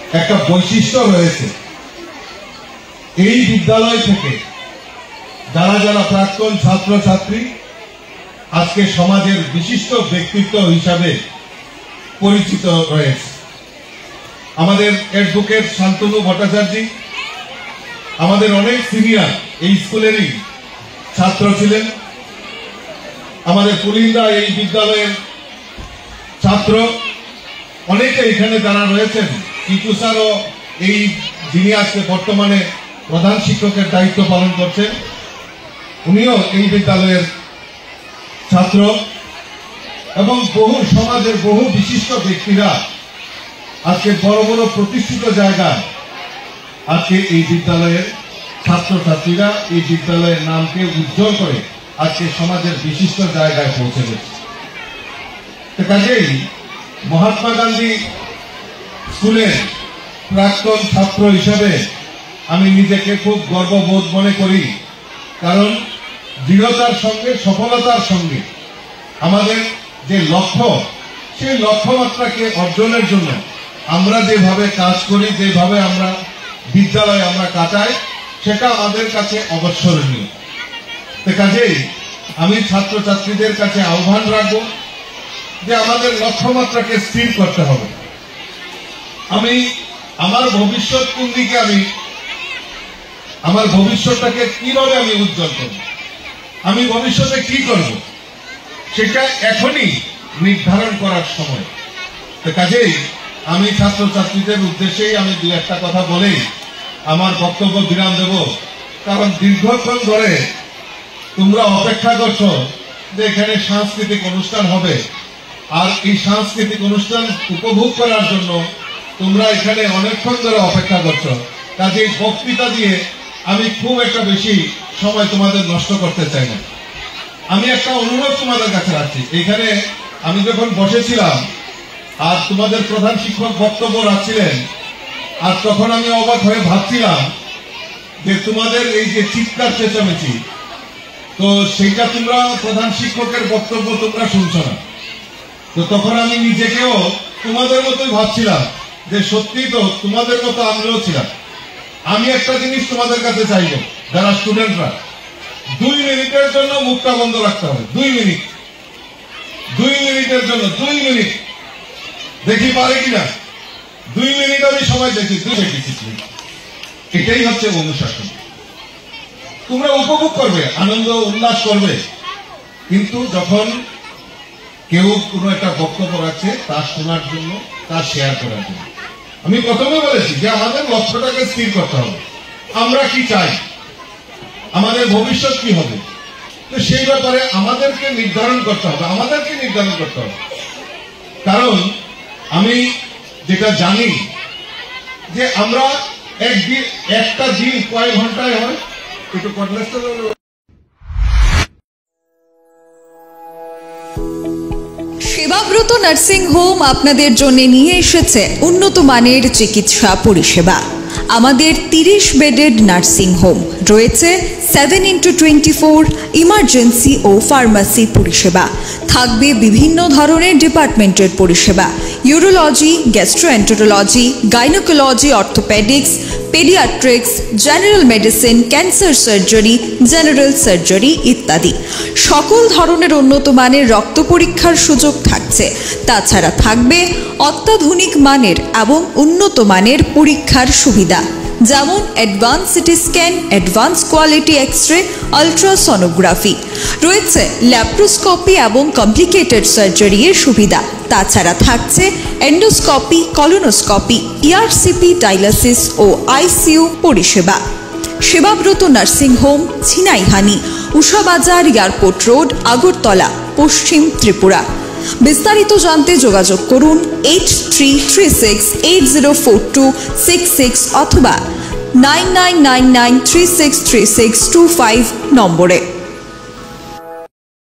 একটা বৈশিষ্ট্য রয়েছে। এই বিদ্যালয় থেকে যারা যারা প্রাক্তন ছাত্রছাত্রী আজকে সমাজের বিশিষ্ট ব্যক্তিত্ব হিসাবে পরিচিত রয়েছে। আমাদের অ্যাডভোকেট শান্তনু ভট্টাচার্য আমাদের অনেক সিনিয়র এই স্কুলেরই ছাত্র ছিলেন। আমাদের পুলিন্দা এই বিদ্যালয়ের ছাত্র অনেকে এখানে যারা রয়েছেন, কিটু স্যারও এই যিনি আজকে বর্তমানে প্রধান শিক্ষকের দায়িত্ব পালন করছেন, উনিও এই বিদ্যালয়ের ছাত্র এবং বহু সমাজের বহু বিশিষ্ট ব্যক্তিরা আজকে বড় বড় প্রতিষ্ঠিত জায়গায় আজকে এই বিদ্যালয়ের ছাত্রছাত্রীরা এই বিদ্যালয়ের নামকে উজ্জ্বল করে আজকে সমাজের বিশিষ্ট জায়গায় পৌঁছে গেছে। কাজেই মহাত্মা গান্ধী স্কুলের প্রাক্তন ছাত্র হিসাবে আমি নিজেকে খুব গর্ববোধ মনে করি, কারণ দৃঢ়তার সঙ্গে সফলতার সঙ্গে আমাদের যে লক্ষ্য, সেই লক্ষ্যমাত্রাকে অর্জনের জন্য আমরা যেভাবে কাজ করি, যেভাবে আমরা বিদ্যালয়ে আমরা কাটাই, সেটা আমাদের কাছে অবসরণীয়। কাজেই আমি ছাত্রছাত্রীদের কাছে আহ্বান রাখব যে আমাদের লক্ষ্যমাত্রাকে স্থির করতে হবে। আমি আমার ভবিষ্যৎ কোন দিকে, আমার ভবিষ্যৎটাকে কিভাবে আমি উজ্জ্বল করব, আমি ভবিষ্যতে কি করব, সেটা এখনই নির্ধারণ করার সময়। কাজেই আমি ছাত্রছাত্রীদের উদ্দেশ্যেই আমি দু একটা কথা বলেই আমার বক্তব্য বিরাম দেব। কারণ দীর্ঘক্ষণ ধরে তোমরা অপেক্ষা করছো যে এখানে সাংস্কৃতিক অনুষ্ঠান হবে, আর এই সাংস্কৃতিক অনুষ্ঠান উপভোগ করার জন্য তোমরা এখানে অনেকক্ষণ ধরে অপেক্ষা করছো। কাজেই বক্তৃতা দিয়ে আমি খুব একটা বেশি সময় তোমাদের নষ্ট করতে চাই না। আমি একটা অনুরোধ তোমাদের কাছে রাখছি। এখানে আমি যখন বসেছিলাম আর তোমাদের প্রধান শিক্ষক বক্তব্য রাখছিলেন, আর তখন আমি অবাক হয়ে ভাবছিলাম যে তোমাদের এই যে চিৎকার চেঁচামেচি, তো সেইটা তোমরা প্রধান শিক্ষকের বক্তব্য তোমরা শুনছো না। তো তখন আমি নিজেকেও তোমাদের মতোই ভাবছিলাম যে সত্যি তো তোমাদের মতো আমিও ছিলাম। আমি একটা জিনিস তোমাদের কাছে চাইব, যারা স্টুডেন্টরা 2 মিনিটের জন্য মুখটা বন্ধ রাখতে হবে। 2 মিনিটের জন্য 2 মিনিট দেখি পারে কিনা। 2 মিনিট আমি সময় দেখি, 2 মিনিট। এটাই হচ্ছে অনুশাসন। তোমরা উপভোগ করবে, আনন্দ উল্লাস করবে, কিন্তু যখন কেউ কোনো একটা বক্তব্য রাখছে তা শোনার জন্য, তা শেয়ার করার জন্য। আমি প্রথমে বলেছি যে আমাদের লক্ষ্যটাকে স্থির করতে হবে, আমরা কি চাই, আমাদের ভবিষ্যৎ কি হবে, তো সেই ব্যাপারে আমাদেরকে নির্ধারণ করতে হবে। কারণ আমি যেটা জানি যে আমরা একটা দিন কয় ঘন্টায় হয়, একটু কনভেস্ট। সেবাব্রত নার্সিং হোম আপনাদের জন্য নিয়ে এসেছে উন্নত মানের চিকিৎসা পরিষেবা। আমাদের 30 বেডেড নার্সিং হোম রয়েছে 7x24 ইমার্জেন্সি ও ফার্মাসি পরিষেবা। থাকবে বিভিন্ন ধরনের ডিপার্টমেন্টের পরিষেবা, urology, gastroenterology, gynaecology, orthopaedics, paediatrics, general medicine, cancer surgery, general surgery ইত্যাদি। সকল ধরনের উন্নত মানের রক্ত পরীক্ষার সুযোগ থাকছে। তাছাড়া থাকবে অত্যাধুনিক মানের এবং উন্নত মানের পরীক্ষার সুবিধা, যেমন advance CT scan, advance quality X-ray, ultrasonography. রয়েছে ল্যাপ্রোস্কোপি এবং কমপ্লিকেটেড সার্জারি এর সুবিধা। তাছাড়া থাকছে এন্ডোস্কোপি, কলোনোস্কোপি, ইআরসিপি, ডায়ালিসিস ও আইসিইউ পরিষেবা। Sebabrata nursing home, Chhinaihani, Ushabazar, airport road, Agartala, পশ্চিম ত্রিপুরা। বিস্তারিত জানতে যোগাযোগ করুন 8336804266 অথবা 9999363625 নম্বরে।